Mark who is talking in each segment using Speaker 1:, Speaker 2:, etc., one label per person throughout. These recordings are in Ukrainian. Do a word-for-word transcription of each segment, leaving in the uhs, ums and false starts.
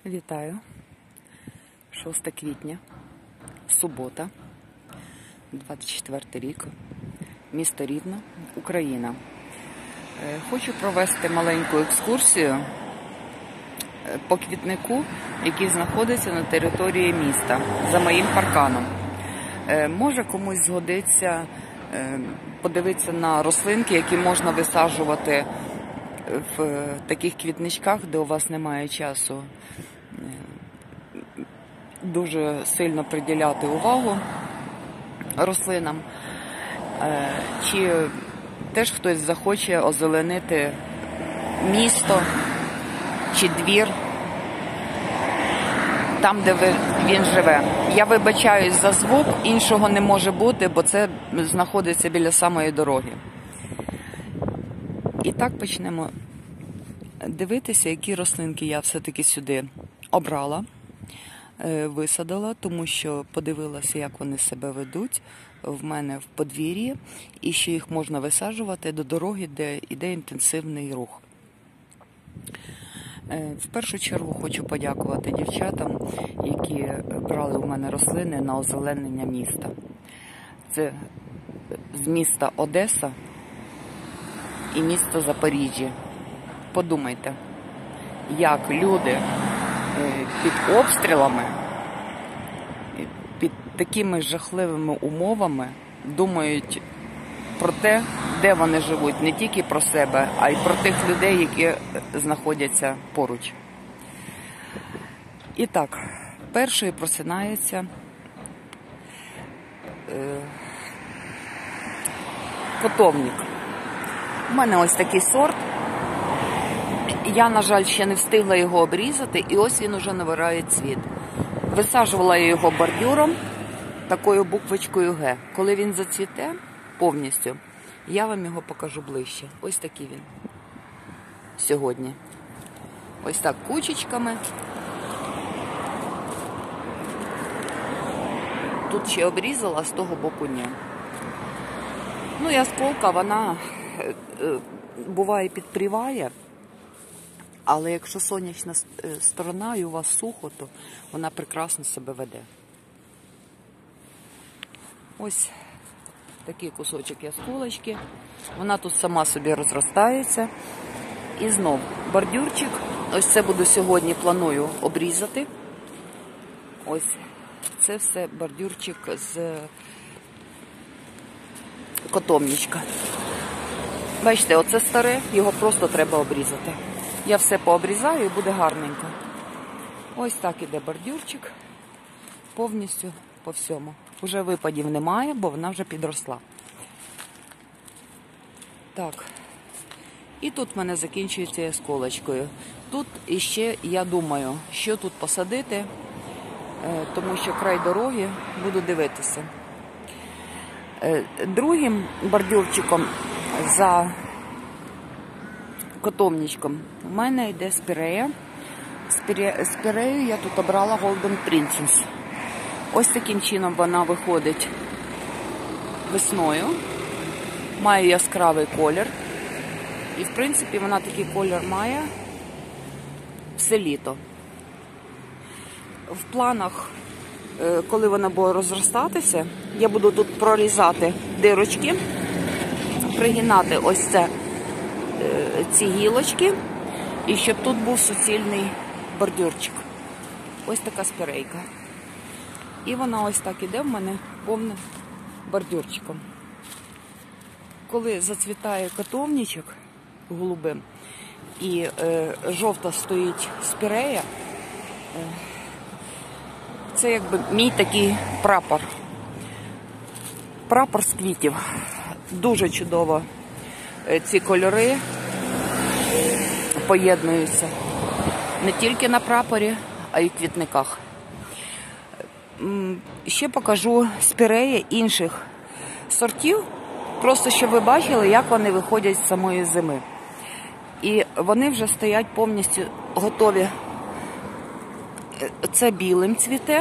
Speaker 1: Вітаю. шосте квітня, субота, двадцять четвертий рік, місто Рівне, Україна. Хочу провести маленьку екскурсію по квітнику, який знаходиться на території міста, за моїм парканом. Може комусь згодиться подивитися на рослинки, які можна висаджувати в таких квітничках, де у вас немає часу дуже сильно приділяти увагу рослинам. Чи теж хтось захоче озеленити місто чи двір там, де він живе. Я вибачаюсь за звук, іншого не може бути, бо це знаходиться біля самої дороги. І так почнемо дивитися, які рослинки я все-таки сюди обрала, висадила, тому що подивилася, як вони себе ведуть в мене в подвір'ї, і що їх можна висаджувати до дороги, де йде інтенсивний рух. В першу чергу хочу подякувати дівчатам, які брали у мене рослини на озеленення міста. Це з міста Одеса і місто Запоріжжя. Подумайте, як люди під обстрілами, під такими жахливими умовами думають про те, де вони живуть, не тільки про себе, а й про тих людей, які знаходяться поруч. І так, першою просинається е, котовник. У мене ось такий сорт. Я, на жаль, ще не встигла його обрізати, і ось він уже набирає цвіт. Висаджувала я його бордюром, такою буквочкою Г. Коли він зацвіте повністю, я вам його покажу ближче. Ось такий він сьогодні. Ось так кучечками. Тут ще обрізала, з того боку ні. Ну, ясколка, вона буває підпріває. Але якщо сонячна сторона і у вас сухо, то вона прекрасно себе веде. Ось такий кусочок ясколочки. Вона тут сама собі розростається. І знов бордюрчик. Ось це буду сьогодні, планую обрізати. Ось це все бордюрчик з котовничка. Бачите, оце старе, його просто треба обрізати. Я все пообрізаю і буде гарненько. Ось так іде бордюрчик. Повністю по всьому. Уже випадів немає, бо вона вже підросла. Так. І тут в мене закінчується ясколочкою. Тут іще я думаю, що тут посадити, тому що край дороги, буду дивитися. Другим бордюрчиком за котовничком у мене йде спірея. Спірею я тут обрала Golden Princess. Ось таким чином вона виходить весною. Має яскравий колір. І, в принципі, вона такий колір має все літо. В планах, коли вона буде розростатися, я буду тут прорізати дирочки, пригинати ось це, ці гілочки, і щоб тут був суцільний бордюрчик. Ось така спірейка. І вона ось так іде в мене повним бордюрчиком. Коли зацвітає котовничок голубим і е, жовта стоїть спірея, е, це якби мій такий прапор. Прапор з квітів. Дуже чудово е, ці кольори поєднуються. Не тільки на прапорі, а й в квітниках. Ще покажу спіреї інших сортів, просто щоб ви бачили, як вони виходять з самої зими. І вони вже стоять повністю готові. Це білим цвіте.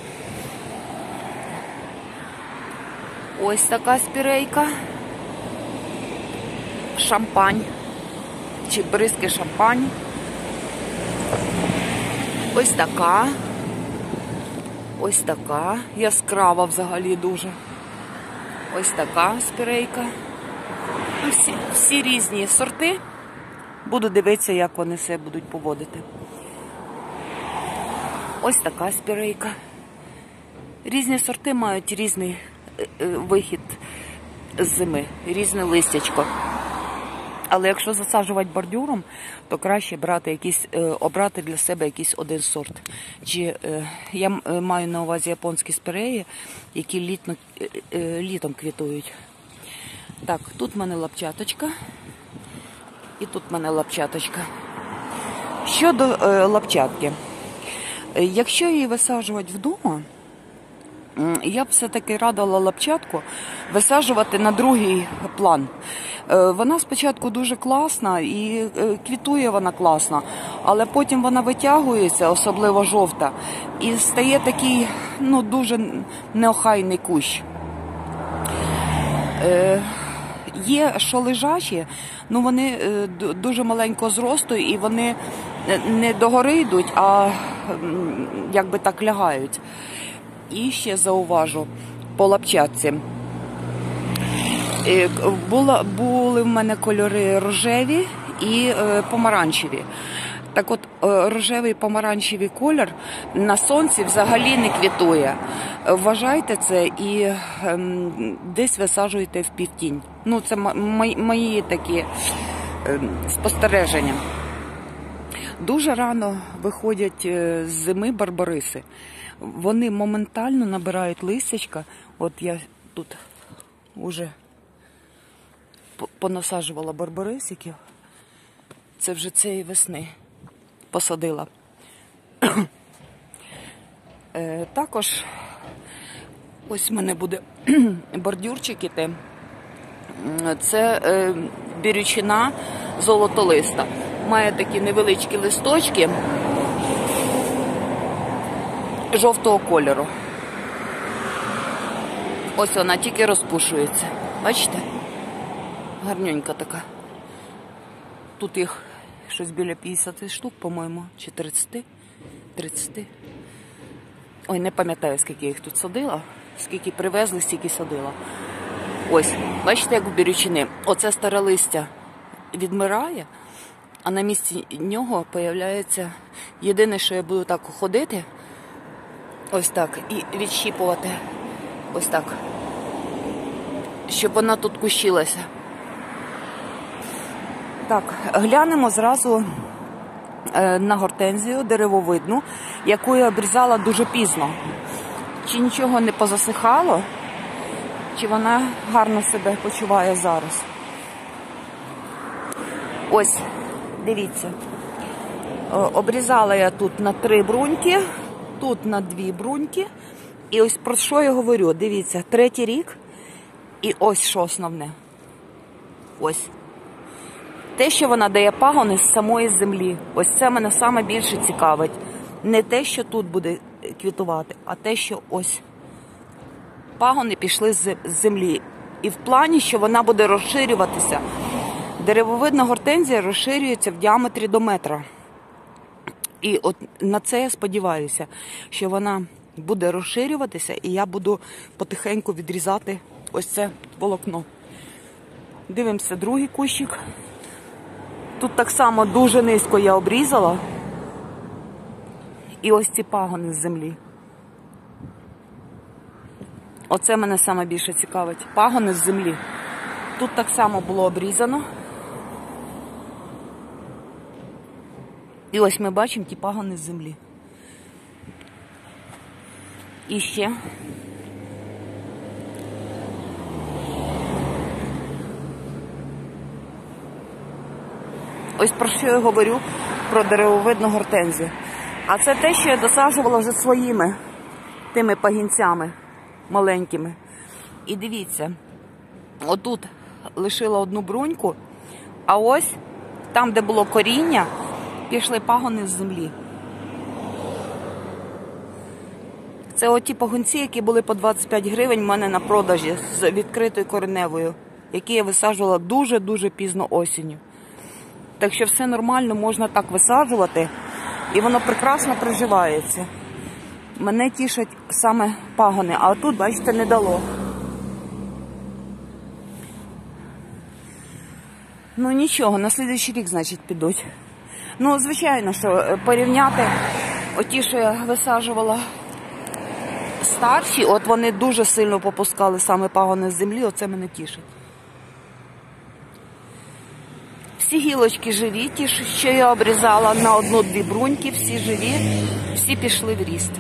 Speaker 1: Ось така спірейка. Шампань. Чи бризки шампань. Ось така. Ось така. Яскрава взагалі дуже. Ось така спірейка. Всі, всі різні сорти. Буду дивитися, як вони себе будуть поводити. Ось така спірейка. Різні сорти мають різний вихід з зими, різне листячко. Але якщо засаджувати бордюром, то краще брати якісь, обрати для себе якийсь один сорт. Чи, я маю на увазі японські спіреї, які літно, літом квітують. Так, тут в мене лапчаточка. І тут в мене лапчаточка. Щодо е, лапчатки. Якщо її висаджувати вдома, я б все-таки радила лапчатку висаджувати на другий план. Е, вона спочатку дуже класна і е, квітує вона класно, але потім вона витягується, особливо жовта, і стає такий, ну, дуже неохайний кущ. Е, Є, що лежачі, ну вони дуже маленького зросту і вони не догори йдуть, а якби так лягають. І ще зауважу по лапчатці. Була, були в мене кольори рожеві і помаранчеві. Так от, рожевий помаранчевий колір на сонці взагалі не квітує. Вважайте це і ем, десь висаджуйте в півтінь. Ну, це мої, мої такі ем, спостереження. Дуже рано виходять з зими барбариси. Вони моментально набирають листячка. От я тут вже понасаджувала барбарисиків. Це вже цієї весни посадила. е, також ось в мене буде бордюрчик іти. Це е, бірючина золотолиста. Має такі невеличкі листочки жовтого кольору. Ось вона тільки розпушується. Бачите? Гарненька така. Тут їх щось біля п'ятдесят штук, по-моєму, чи тридцять. тридцять. Ой, не пам'ятаю, скільки я їх тут садила. Скільки привезли, стільки садила. Ось, бачите, як в бірючини. Оце старе листя відмирає, а на місці нього появляється... Єдине, що я буду так ходити, ось так, і відщіпувати, ось так, щоб вона тут кущилася. Так, глянемо зразу на гортензію деревовидну, яку я обрізала дуже пізно. Чи нічого не позасихало, чи вона гарно себе почуває зараз. Ось, дивіться. Обрізала я тут на три бруньки, тут на дві бруньки. І ось про що я говорю. Дивіться, третій рік. І ось що основне. Ось. Те, що вона дає пагони з самої землі. Ось це мене саме більше цікавить. Не те, що тут буде квітувати, а те, що ось пагони пішли з землі. І в плані, що вона буде розширюватися. Деревовидна гортензія розширюється в діаметрі до метра. І от на це я сподіваюся, що вона буде розширюватися, і я буду потихеньку відрізати ось це волокно. Дивимося другий кущик. Тут так само дуже низько я обрізала. І ось ці пагони з землі. Оце мене саме більше цікавить. Пагони з землі. Тут так само було обрізано. І ось ми бачимо ті пагони з землі. І ще. Ось про що я говорю, про деревовидну гортензію. А це те, що я досаджувала вже своїми тими пагінцями маленькими. І дивіться, отут лишила одну бруньку, а ось там, де було коріння, пішли пагони з землі. Це оті пагонці, які були по двадцять п'ять гривень в мене на продажі з відкритою кореневою, які я висаджувала дуже-дуже пізно осінню. Так що все нормально, можна так висаджувати. І воно прекрасно приживається. Мене тішать саме пагони, а тут, бачите, не дало. Ну нічого, на слідуючий рік, значить, підуть. Ну, звичайно, що порівняти оті, що я висаджувала старші, от вони дуже сильно попускали саме пагони з землі, оце мене тішить. Всі гілочки живі, ті, що я обрізала на одну-дві бруньки, всі живі, всі пішли в ріст.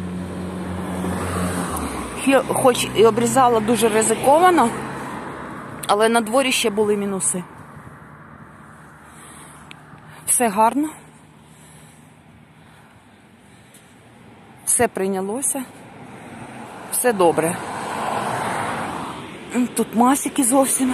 Speaker 1: Хоч і обрізала дуже ризиковано, але на дворі ще були мінуси. Все гарно. Все прийнялося. Все добре. Тут масики зовсім.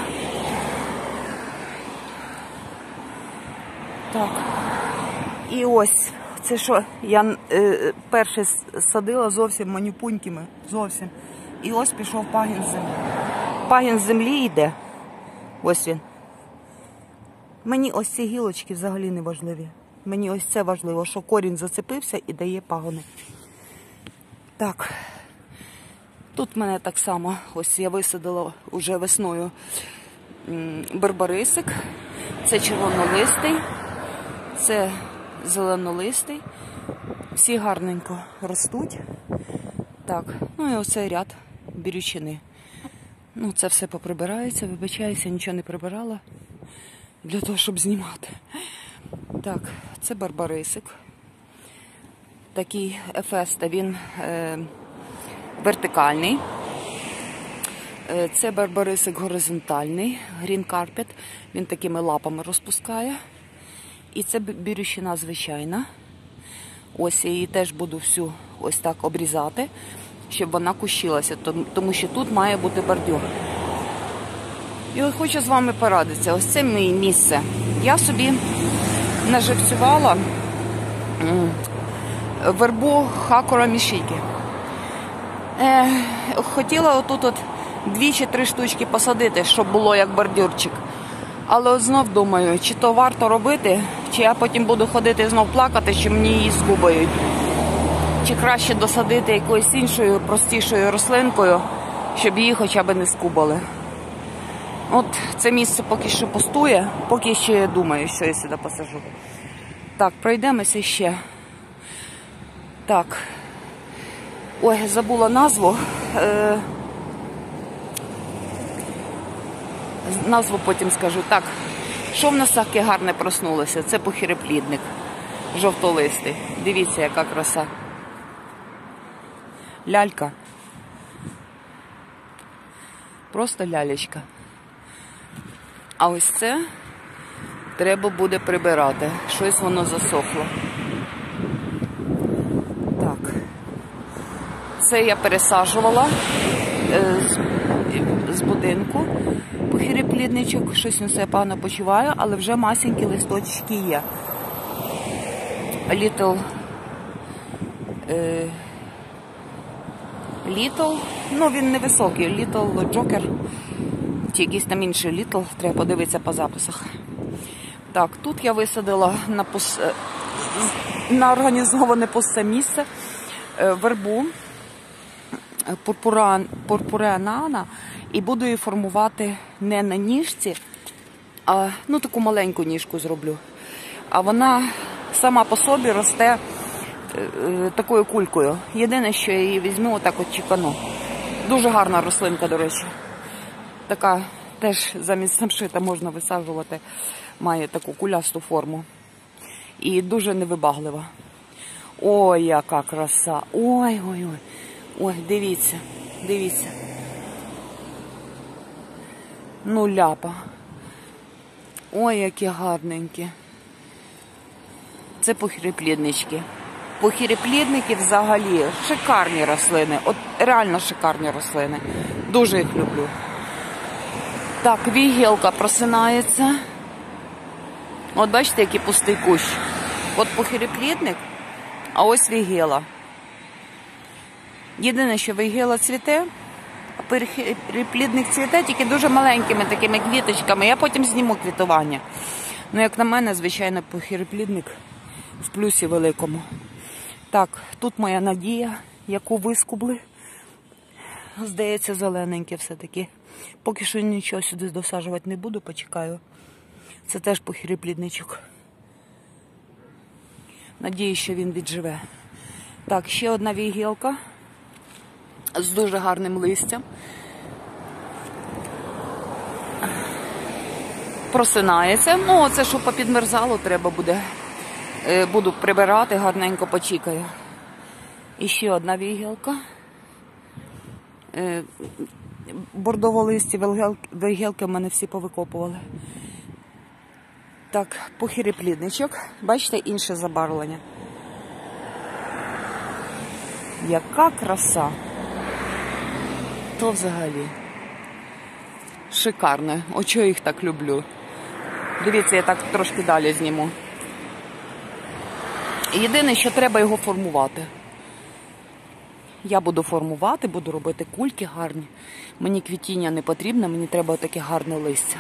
Speaker 1: Так. І ось, це що, я е, перше садила зовсім манюпунькими, зовсім. І ось пішов пагін з землі. Пагін з землі йде. Ось він. Мені ось ці гілочки взагалі не важливі. Мені ось це важливо, що корінь зацепився і дає пагони. Так. Тут в мене так само, ось я висадила уже весною барбарисик. Це червонолистий, це зеленолистий. Всі гарненько ростуть. Так, ну і оцей ряд бірючини. Ну, це все поприбирається, вибачаюся, нічого не прибирала для того, щоб знімати. Так, це барбарисик. Такий ефеста, він е, вертикальний. Е, це барбарисик горизонтальний, Green Carpet. Він такими лапами розпускає. І це бірючина звичайна. Ось я її теж буду всю ось так обрізати, щоб вона кущилася, тому що тут має бути бордюр. І от хочу з вами порадитися. Ось це моє місце. Я собі наживцювала вербу Хакура Мішікі. Е, хотіла отут от дві чи три штучки посадити, щоб було як бордюрчик. Але от знов думаю, чи то варто робити, чи я потім буду ходити і знов плакати, чи мені її скубають. Чи краще досадити якоюсь іншою, простішою рослинкою, щоб її хоча б не скубали. От це місце поки що пустує, поки ще я думаю, що я сюди посажу. Так, пройдемося ще. Так. Ой, забула назву. Е... Назву потім скажу. Так, що в нас таке гарне проснулося? Це похироплідник. Жовтолистий. Дивіться, яка краса. Лялька. Просто лялечка. А ось це треба буде прибирати. Щось воно засохло. Так. Це я пересаджувала е, з, з будинку. Похироплідничок. Щось він себе погано почуває, але вже масенькі листочки є. Little е, Little, ну він невисокий, Little Joker, чи якийсь там інший Little, треба подивитися по записах. Так, тут я висадила на, пус... на організоване пусте місце вербу пурпуреана, і буду її формувати не на ніжці, а ну таку маленьку ніжку зроблю. А вона сама по собі росте е, такою кулькою. Єдине, що я її візьму, отак от чіпану. Дуже гарна рослинка, до речі. Така теж замість самшита можна висаджувати. Має таку кулясту форму. І дуже невибаглива. Ой, яка краса. Ой, ой, ой. Ой, дивіться, дивіться. Ну, ляпа. Ой, які гарненькі. Це похиропліднички. Похироплідники взагалі шикарні рослини. От реально шикарні рослини. Дуже їх люблю. Так, вігілка просинається. От бачите, який пустий кущ. От похироплідник, а ось вігіла. Єдине, що вігіла цвіте, а похироплідник цвіте тільки дуже маленькими такими квіточками. Я потім зніму квітування. Ну, як на мене, звичайно, похироплідник в плюсі великому. Так, тут моя Надія, яку вискубли. Здається, зелененьке все-таки. Поки що нічого сюди досаджувати не буду, почекаю. Це теж похироплідничок. Надіюсь, що він відживе. Так, ще одна вігілка з дуже гарним листям. Просинається. Ну, оце, що попідмерзало, треба буде. Буду прибирати, гарненько почікаю. І ще одна вігілка. Бордово-листі вигілки в мене всі повикопували. Так, похироплідничок. Бачите, інше забарвлення. Яка краса. То взагалі. Шикарно. О, чого я їх так люблю. Дивіться, я так трошки далі зніму. Єдине, що треба його формувати. Я буду формувати, буду робити кульки гарні. Мені квітіння не потрібно, мені треба таке гарне листя.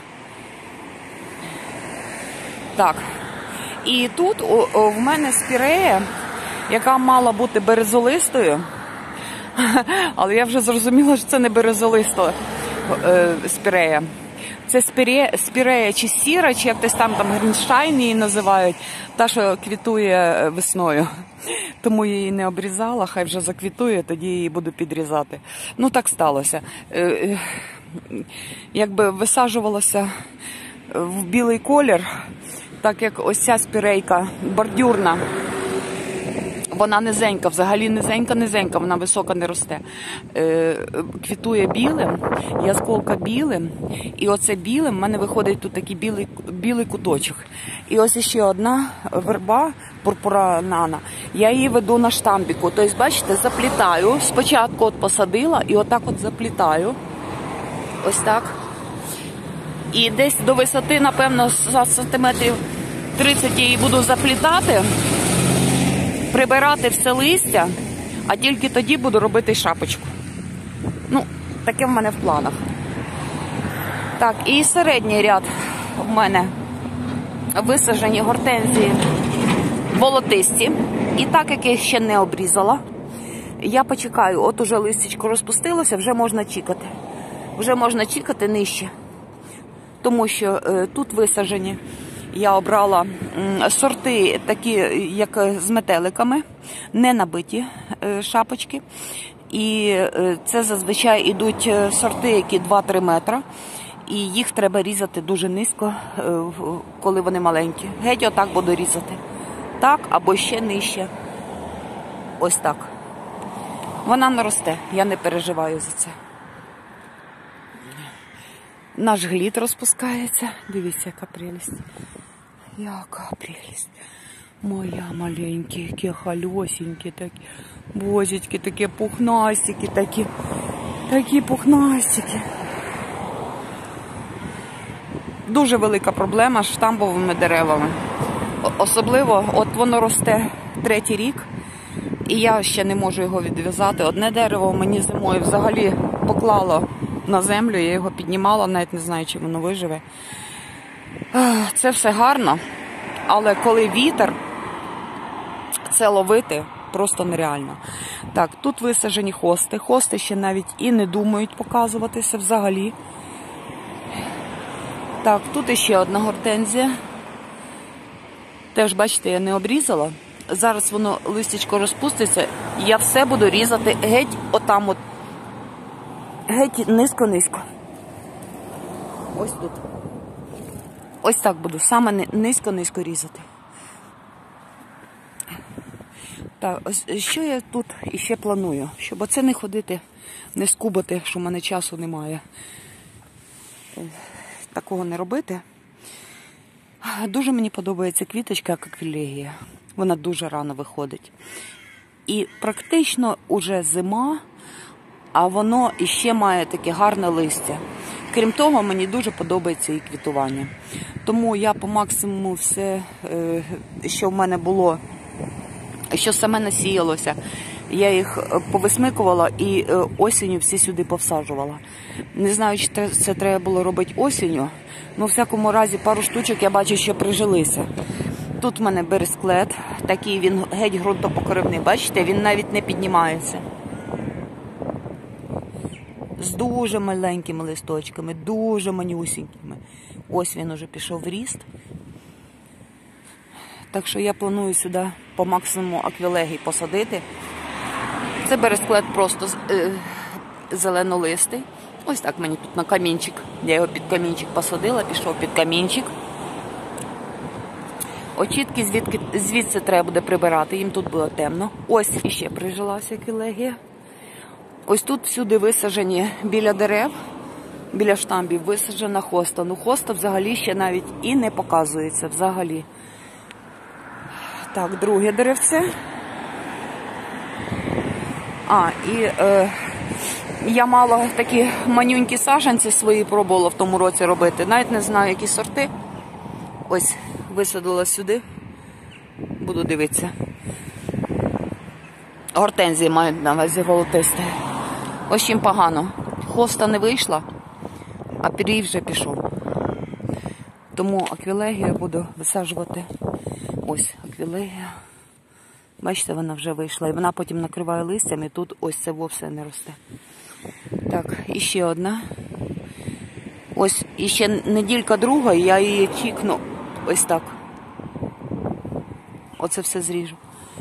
Speaker 1: Так. І тут о, о, в мене спірея, яка мала бути березолистою. Але я вже зрозуміла, що це не березолиста е, спірея. Це спірея, спірея чи сіра, чи як десь там, там Грінштайн її називають, та, що квітує весною. Тому я її не обрізала, хай вже заквітує, тоді її буду підрізати. Ну, так сталося. Е, якби висаджувалося в білий колір, так як ось ця спірейка бордюрна, вона низенька, взагалі низенька-низенька, вона висока не росте. Е, квітує білим, ясколка білим, і оце білим в мене виходить тут такий білий, білий куточок. І ось ще одна верба, пурпура нана, я її веду на штамбіку. Тобто, бачите, заплітаю, спочатку от посадила і отак от заплітаю, ось так. І десь до висоти, напевно, сантиметрів тридцять її буду заплітати, прибирати все листя, а тільки тоді буду робити шапочку. Ну, таке в мене в планах. Так, і середній ряд в мене висаджені гортензії волотисті. І так, як я їх ще не обрізала, я почекаю, от уже листячко розпустилося, вже можна чікати. Вже можна чікати нижче. Тому що е, тут висаджені. Я обрала сорти такі, як з метеликами, не набиті шапочки. І це зазвичай йдуть сорти, які два-три метри. І їх треба різати дуже низько, коли вони маленькі. Геть отак буду різати. Так, або ще нижче. Ось так. Вона не росте, я не переживаю за це. Наш глід розпускається. Дивіться, яка прелість. Яка прелість. Моя маленькі, які халюсінькі такі. Бозічки, такі пухнастики, такі. Такі пухнастики. Дуже велика проблема з штамбовими деревами. Особливо, от воно росте третій рік, і я ще не можу його відв'язати. Одне дерево мені зимою взагалі поклало на землю, я його піднімала, навіть не знаю, чи воно виживе. Це все гарно, але коли вітер, це ловити просто нереально. Так, тут висаджені хости. Хости ще навіть і не думають показуватися взагалі. Так, тут іще одна гортензія. Теж, бачите, я не обрізала. Зараз воно листячко розпуститься, і я все буду різати геть отам от. Геть низько-низько. Ось тут. Ось так буду, саме низько-низько різати. Так, ось що я тут іще планую? Щоб оце не ходити, не скубати, що в мене часу немає. Такого не робити. Дуже мені подобається квіточка аквілегія. Вона дуже рано виходить. І практично уже зима, а воно іще має таке гарне листя. Крім того, мені дуже подобається і квітування. Тому я по максимуму все, що в мене було, що саме насіялося, я їх повисмикувала і осінню всі сюди повсаджувала. Не знаю, чи це треба було робити осінню, але в всякому разі пару штучок я бачу, що прижилися. тут в мене бересклет, такий він геть ґрунтопокривний, бачите, він навіть не піднімається. З дуже маленькими листочками, дуже манюсінькими. Ось він уже пішов в ріст. Так що я планую сюди по максимуму аквілегій посадити. Це бересклет просто е, зеленолистий. Ось так мені тут на камінчик. Я його під камінчик посадила, пішов під камінчик. Очітки звідки, звідси треба буде прибирати, їм тут було темно. Ось іще прижилася аквілегія. Ось тут всюди висаджені біля дерев, біля штамбів висаджена хоста. Ну хоста взагалі ще навіть і не показується взагалі. Так, друге деревце. А, і е, я мала такі манюнькі саджанці свої пробувала в тому році робити. Навіть не знаю, які сорти. Ось, висадила сюди. Буду дивитися. Гортензії мають на увазі волотисті. Ось чим погано. Хоста не вийшла, а пірій вже пішов. Тому аквілегію буду висаджувати. Ось аквілегія. Бачите, вона вже вийшла. І вона потім накриває листям, і тут ось це вовсе не росте. Так, і ще одна. Ось іще неділька друга, і я її чікну ось так. Оце все зріжу.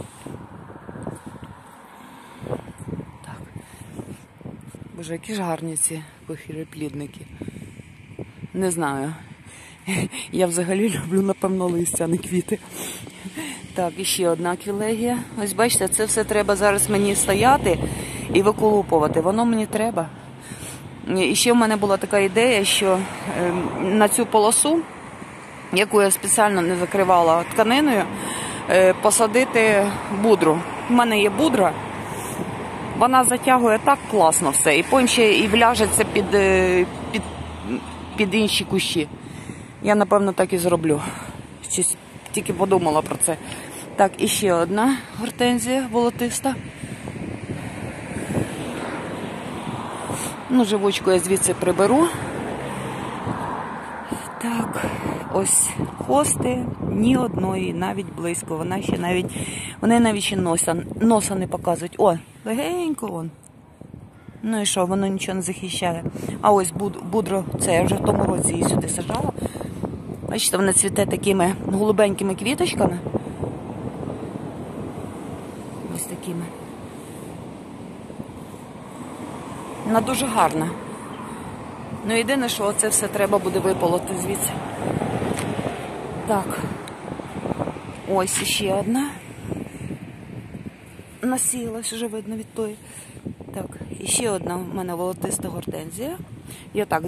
Speaker 1: Так. Боже, які ж гарні ці похироплідники. Не знаю. Я взагалі люблю, напевно, листя, а не квіти. Так, і ще одна аквілегія. Ось бачите, це все треба зараз мені стояти і виколупувати. Воно мені треба. І ще в мене була така ідея, що на цю полосу, яку я спеціально не закривала тканиною, посадити будру. У мене є будра. Вона затягує так класно все. І потім ще і вляжеться під, під, під інші кущі. Я, напевно, так і зроблю. Щось тільки подумала про це. Так, і ще одна гортензія волотиста. Ну, живучку я звідси приберу. Так, ось хости, ні одної, навіть близько. Вона ще навіть, вони навіть ще носа, носа не показують. О, легенько вон. Ну і що, воно нічого не захищає. А ось буд, будро, це я вже в тому році її сюди сажала. Бачите, вона цвіте такими голубенькими квіточками. Ось такими. Вона дуже гарна. Ну, єдине, що це все треба буде виполоти звідси. Так. Ось ще одна. Насіялась, вже видно від тої. Так, і ще одна в мене волотиста гортензія. Я так